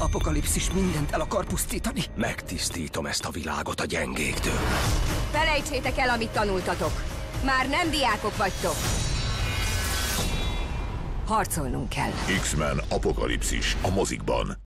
Apokalipszis mindent el akar pusztítani. Megtisztítom ezt a világot a gyengéktől. Felejtsétek el, amit tanultatok. Már nem diákok vagytok. Harcolnunk kell. X-Men Apokalipszis a mozikban.